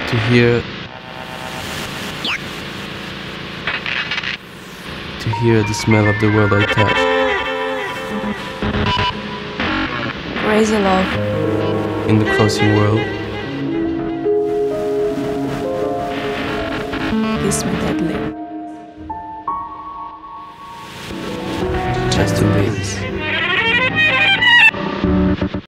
to hear the smell of the world I touch. Crazy love. In the closing world, Kiss me deadly. just in days.